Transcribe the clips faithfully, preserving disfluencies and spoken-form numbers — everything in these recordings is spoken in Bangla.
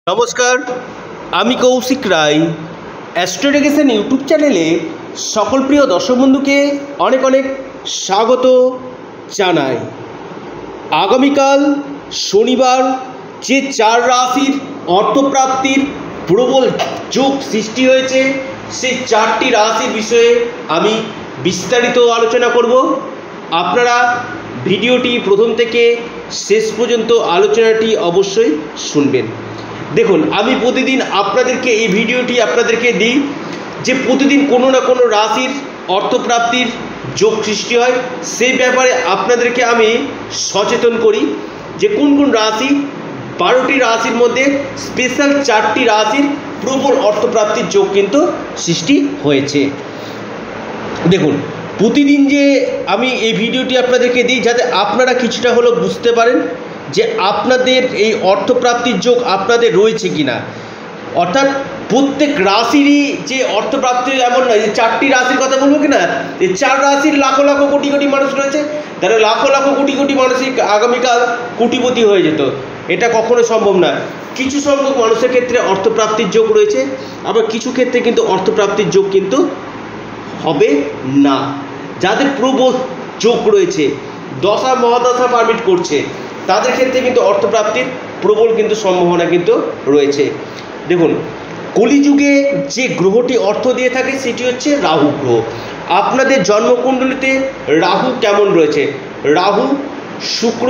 নমস্কার, আমি কৌশিক রায়। অ্যাস্ট্রোডিকেশন ইউটিউব চ্যানেলে সকল প্রিয় দর্শক বন্ধুকে অনেক অনেক স্বাগত জানাই। আগামীকাল শনিবার যে চার রাশির অর্থপ্রাপ্তির প্রবল যোগ সৃষ্টি হয়েছে, সেই চারটি রাশির বিষয়ে আমি বিস্তারিত আলোচনা করব। আপনারা ভিডিওটি প্রথম থেকে শেষ পর্যন্ত আলোচনাটি অবশ্যই শুনবেন। দেখুন, আমি প্রতিদিন আপনাদেরকে এই ভিডিওটি আপনাদেরকে দিই যে প্রতিদিন কোনো না কোনো রাশির অর্থপ্রাপ্তির যোগ সৃষ্টি হয়, সেই ব্যাপারে আপনাদেরকে আমি সচেতন করি যে কোন কোন রাশি, বারোটি রাশির মধ্যে স্পেশাল চারটি রাশির প্রবল অর্থপ্রাপ্তির যোগ কিন্তু সৃষ্টি হয়েছে। দেখুন, প্রতিদিন যে আমি এই ভিডিওটি আপনাদেরকে দিই যাতে আপনারা কিছুটা হলেও বুঝতে পারেন যে আপনাদের এই অর্থপ্রাপ্তির যোগ আপনাদের রয়েছে কি না। অর্থাৎ প্রত্যেক রাশিরই যে অর্থপ্রাপ্তি এমন নয় যে চারটি রাশির কথা বলবো কি না, এই চার রাশির লাখো লাখো কোটি কোটি মানুষ রয়েছে, তারা লাখো লাখো কোটি কোটি মানুষই আগামীকাল কোটিপতি হয়ে যেত, এটা কখনো সম্ভব না। কিছু সংখ্যক মানুষের ক্ষেত্রে অর্থপ্রাপ্তির যোগ রয়েছে, আবার কিছু ক্ষেত্রে কিন্তু অর্থপ্রাপ্তির যোগ কিন্তু হবে না। যাদের প্রবল যোগ রয়েছে, দশা মহাদশা পারমিট করছে, তাদের ক্ষেত্রে কিন্তু অর্থপ্রাপ্তির প্রবল কিন্তু সম্ভাবনা কিন্তু রয়েছে। দেখুন, কলিযুগে যে গ্রহটি অর্থ দিয়ে থাকে সেটি হচ্ছে রাহু গ্রহ। আপনাদের জন্মকুণ্ডলিতে রাহু কেমন রয়েছে? রাহু, শুক্র,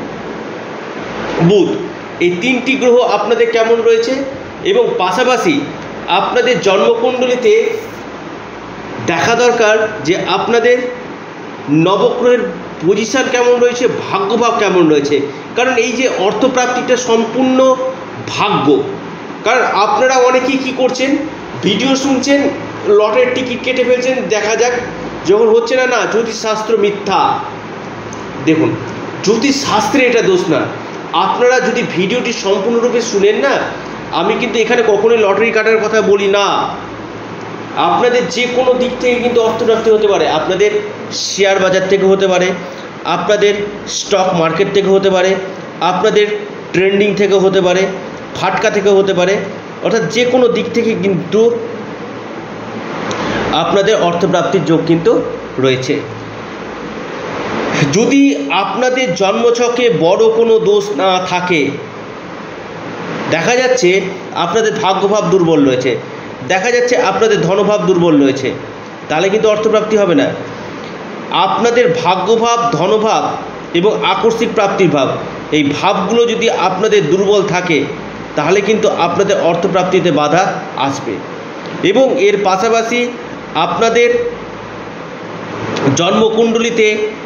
বুধ, এই তিনটি গ্রহ আপনাদের কেমন রয়েছে, এবং পাশাপাশি আপনাদের জন্মকুণ্ডলিতে দেখা দরকার যে আপনাদের নবগ্রহের পজিশান কেমন রয়েছে, ভাগ্যভাব কেমন রয়েছে। কারণ এই যে অর্থপ্রাপ্তিটা সম্পূর্ণ ভাগ্য। কারণ আপনারা অনেকেই কী করছেন, ভিডিও শুনছেন, লটের টিকিট কেটে ফেলছেন, দেখা যাক, যখন হচ্ছে না, না জ্যোতিষশাস্ত্র মিথ্যা। দেখুন, জ্যোতিষশাস্ত্রে এটা দোষ না। আপনারা যদি ভিডিওটি সম্পূর্ণরূপে শুনেন না, আমি কিন্তু এখানে কখনোই লটারি কাটার কথা বলি না। আপনাদের যে কোনো দিক থেকে কিন্তু অর্থপ্রাপ্তি হতে পারে। আপনাদের শেয়ার বাজার থেকে হতে পারে, আপনাদের স্টক মার্কেট থেকে হতে পারে, আপনাদের ট্রেন্ডিং থেকে হতে পারে, ফাটকা থেকে হতে পারে, অর্থাৎ যে কোনো দিক থেকে কিন্তু আপনাদের অর্থপ্রাপ্তির যোগ কিন্তু রয়েছে। যদি আপনাদের জন্মছকে বড় কোনো দোষ না থাকে, দেখা যাচ্ছে আপনাদের ভাগ্যভাব দুর্বল রয়েছে, দেখা যাচ্ছে আপনাদের ধনভাব দুর্বল রয়েছে, তাহলে কিন্তু অর্থপ্রাপ্তি হবে না। আপনাদের ভাগ্যভাব, ধনভাব এবং আকস্মিক প্রাপ্তির ভাব, এই ভাবগুলো যদি আপনাদের দুর্বল থাকে, তাহলে কিন্তু আপনাদের অর্থপ্রাপ্তিতে বাধা আসবে। এবং এর পাশাপাশি আপনাদের জন্মকুণ্ডলিতে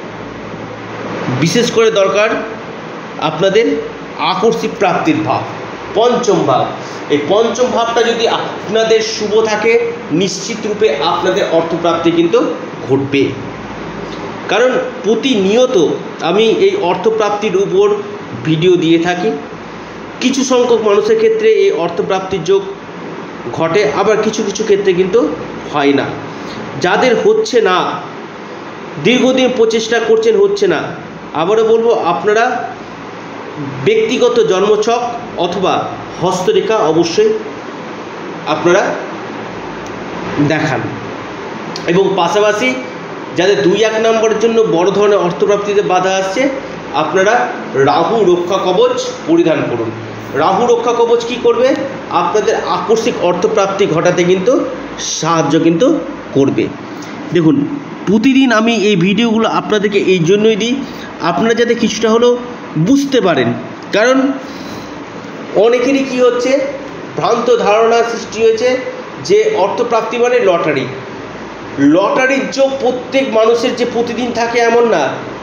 বিশেষ করে দরকার আপনাদের আকস্মিক প্রাপ্তির ভাব, পঞ্চম ভাব। এই পঞ্চম ভাবটা যদি আপনাদের শুভ থাকে, নিশ্চিত রূপে আপনাদের অর্থপ্রাপ্তি কিন্তু ঘটবে। কারণ প্রতিনিয়ত আমি এই অর্থপ্রাপ্তির উপর ভিডিও দিয়ে থাকি। কিছু সংখ্যক মানুষের ক্ষেত্রে এই অর্থপ্রাপ্তির যোগ ঘটে, আবার কিছু কিছু ক্ষেত্রে কিন্তু হয় না। যাদের হচ্ছে না, দীর্ঘদিন প্রচেষ্টা করছেন, হচ্ছে না, আবারও বলবো আপনারা ব্যক্তিগত জন্মছক অথবা হস্তরেখা অবশ্যই আপনারা দেখান। এবং পাশাপাশি যাদের দুই এক নম্বরের জন্য বড় ধরনের অর্থপ্রাপ্তিতে বাধা আসছে, আপনারা রাহু রক্ষা কবচ পরিধান করুন। রাহু রক্ষা কবচ কী করবে? আপনাদের আকস্মিক অর্থপ্রাপ্তি ঘটাতে কিন্তু সাহায্য কিন্তু করবে। দেখুন, প্রতিদিন আমি এই ভিডিওগুলো আপনাদেরকে এই জন্যই দিই, আপনারা যাতে কিছুটা হলেও বুঝতে পারেন। কারণ অনেকেরই কী হচ্ছে, ভ্রান্ত ধারণা সৃষ্টি হয়েছে যে অর্থপ্রাপ্তি মানে লটারি। লটারির যোগ প্রত্যেক মানুষের যে প্রতিদিন থাকে এমন না।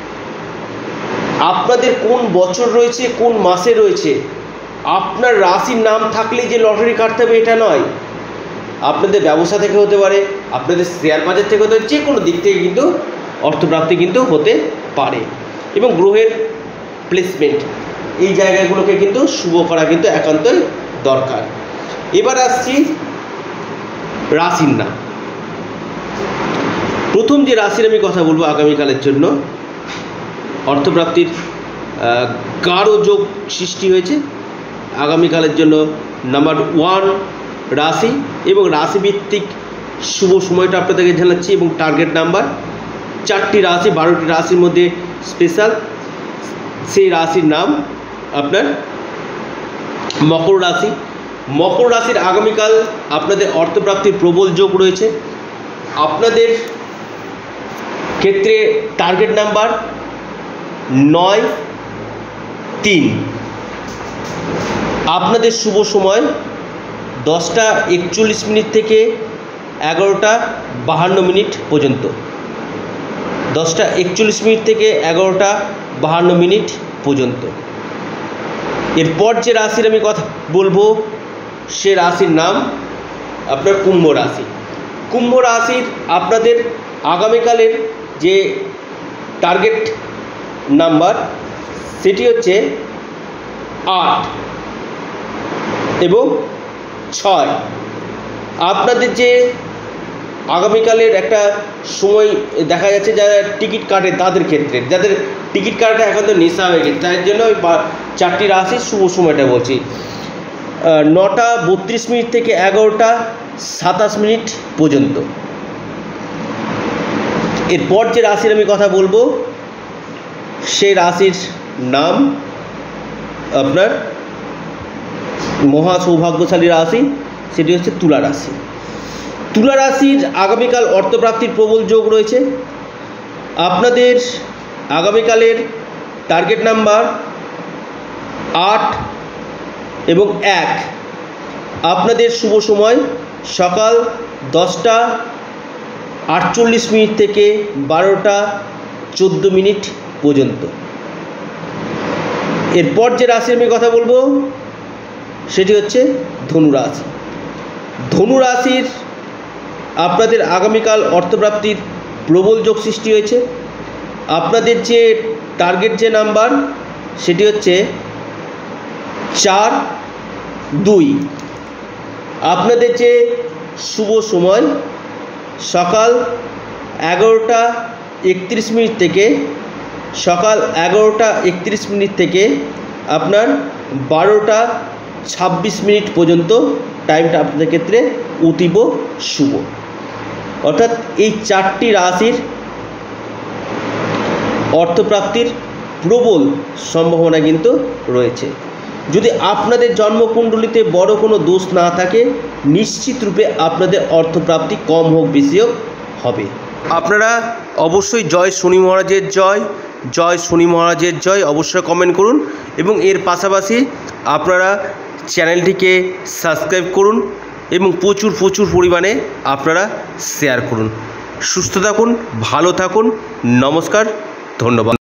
আপনাদের কোন বছর রয়েছে, কোন মাসে রয়েছে, আপনার রাশির নাম থাকলেই যে লটারি কাটতে হবে এটা নয়। আপনাদের ব্যবসা থেকে হতে পারে, আপনাদের শেয়ার বাজার থেকে হতে পারে, যে কোনো দিক থেকে কিন্তু অর্থপ্রাপ্তি কিন্তু হতে পারে। এবং গ্রহের প্লেসমেন্ট, এই জায়গাগুলোকে কিন্তু শুভ করা কিন্তু একান্তই দরকার। এবার আসছি রাশির নাম। প্রথম যে রাশির আমি কথা বলবো আগামীকালের জন্য অর্থপ্রাপ্তির গাঢ় যোগ সৃষ্টি হয়েছে, আগামীকালের জন্য নাম্বার ওয়ান রাশি এবং রাশিভিত্তিক শুভ সময়টা আপনাদেরকে জানাচ্ছি এবং টার্গেট নাম্বার। চারটি রাশি, বারোটি রাশির মধ্যে স্পেশাল সেই রাশির নাম আপনার মকর রাশি। মকর রাশির আগামীকাল আপনাদের অর্থপ্রাপ্তির প্রবল যোগ রয়েছে। আপনাদের ক্ষেত্রে টার্গেট নাম্বার নয় তিন। আপনাদের শুভ সময় দশটা একচল্লিশ মিনিট থেকে এগারোটা বাহান্ন মিনিট পর্যন্ত। দশটা একচল্লিশ মিনিট থেকে এগারোটা বাহান্ন মিনিট পর্যন্ত। এরপর যে রাশির আমি কথা বলবো সে রাশির নাম আপনার কুম্ভ রাশি। কুম্ভ রাশির আপনাদের আগামীকালের যে টার্গেট নাম্বার সেটি হচ্ছে আট এবং ছয়। আপনাদের যে আগামীকালের একটা সময় দেখা যাচ্ছে যারা টিকিট কাটে তাদের ক্ষেত্রে, যাদের টিকিট কাটাটা এখন তো নেশা হয়ে গেছে, তাই জন্য ওই চারটি রাশির শুভ সময়টা বলছি। নটা বত্রিশ মিনিট থেকে এগারোটা সাতাশ মিনিট পর্যন্ত। এরপর যে রাশির আমি কথা বলবো সেই রাশির নাম আপনার মহা সৌভাগ্যশালী রাশি, সেটি হচ্ছে তুলা রাশি। তুলা রাশির আগামীকাল অর্থপ্রাপ্তির প্রবল যোগ রয়েছে। আপনাদের আগামীকালের টার্গেট নাম্বার আট এবং এক। আপনাদের শুভ সময় সকাল দশটা আটচল্লিশ মিনিট থেকে বারোটা চোদ্দো মিনিট পর্যন্ত। এরপর যে রাশি আমি কথা বলবো সেটি হচ্ছে ধনু রাশি। ধনু রাশির আপনাদের আগামীকাল অর্থপ্রাপ্তির প্রবল যোগ সৃষ্টি হয়েছে। আপনাদের যে টার্গেট যে নাম্বার সেটি হচ্ছে চার দুই। আপনাদের যে শুভ সময় সকাল এগারোটা একত্রিশ মিনিট থেকে সকাল এগারোটা একত্রিশ মিনিট থেকে আপনার বারোটা ছাব্বিশ মিনিট পর্যন্ত টাইমটা আপনাদের ক্ষেত্রে অতীব শুভ। অর্থাৎ এই চারটি রাশির অর্থপ্রাপ্তির প্রবল সম্ভাবনা কিন্তু রয়েছে। যদি আপনাদের জন্মকুণ্ডলিতে বড় কোনো দোষ না থাকে নিশ্চিত রূপে আপনাদের অর্থপ্রাপ্তি কম হোক বেশি হোক হবে। আপনারা অবশ্যই জয় শনি মহারাজের জয়, জয় শনি মহারাজের জয় অবশ্যই কমেন্ট করুন এবং এর পাশাপাশি আপনারা চ্যানেলটিকে সাবস্ক্রাইব করুন এবং প্রচুর প্রচুর পরিমাণে আপনারা শেয়ার করুন। সুস্থ থাকুন, ভালো থাকুন, নমস্কার, ধন্যবাদ।